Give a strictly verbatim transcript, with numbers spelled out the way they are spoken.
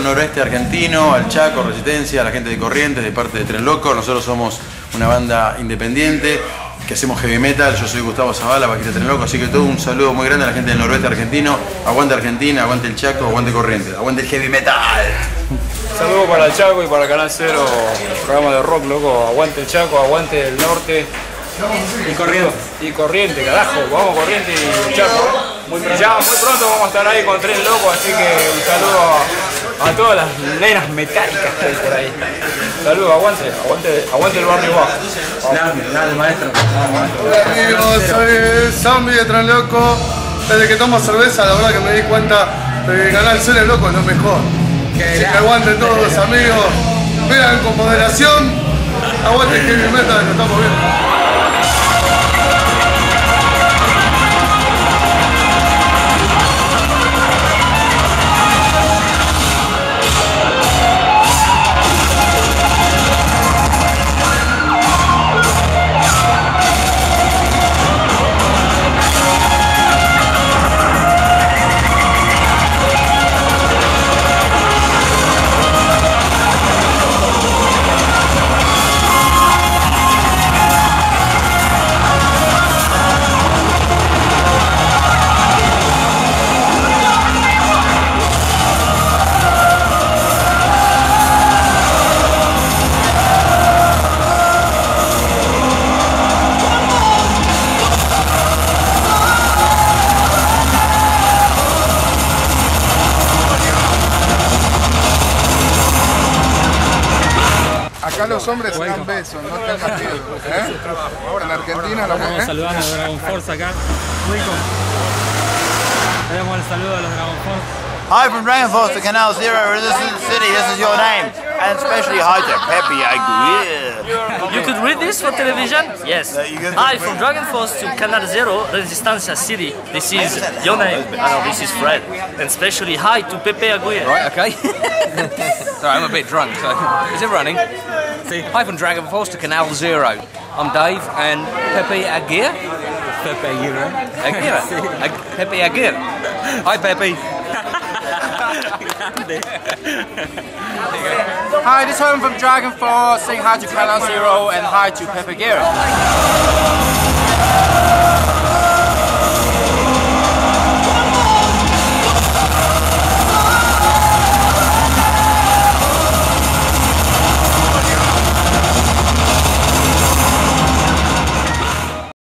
noroeste argentino, al Chaco, Resistencia, a la gente de Corrientes, de parte de Tren Loco. Nosotros somos una banda independiente que hacemos heavy metal. Yo soy Gustavo Zavala, bajista de Tren Loco, así que todo un saludo muy grande a la gente del noroeste argentino. Aguante Argentina, aguante el Chaco, aguante Corrientes, aguante el heavy metal. Saludos para el Chaco y para Canal Cero, programa de rock, loco. Aguante el Chaco, aguante el norte. Y Corrientes. Y Corrientes, carajo. Vamos Corrientes y Chaco. Muy ya muy pronto vamos a estar ahí con Tren Loco, así que un saludo a, a todas las nenas metálicas que hay por ahí. Saludos, aguante, aguante, aguante el barrio bajo. Dale, dale, maestro. Hola amigos, soy Zambi de Tren Loco. Desde que tomo cerveza, la verdad que me di cuenta de que Canal Cero es loco, es lo mejor. Así que aguanten todos los amigos, vean con moderación, aguanten el heavy metal que estamos viendo. Acá los hombres se dan besos, no tengan miedo. ¿Eh? En Argentina la Estamos saludando a Dragon Force acá. Tenemos el saludo a los Dragon Force. Hi from Dragon Force to Canal Zero, this is the city, this is your name. And especially hi to Pepe Aguirre. You could read this for television? Yes. Hi from Dragon Force to Canal Zero, Resistencia City. This is your name. I know, this is Fred. And especially hi to Pepe Aguirre. Right, okay. Sorry, I'm a bit drunk, so is it running? See, hi from Dragon Force to Canal Zero. I'm Dave and Pepe Aguirre. Pepe Aguirre. Aguirre. Ag Pepe Aguirre. Hi, Pepe. Hi, this is home from Dragon Force, saying hi to Canal Zero and hi to Pepe Aguirre.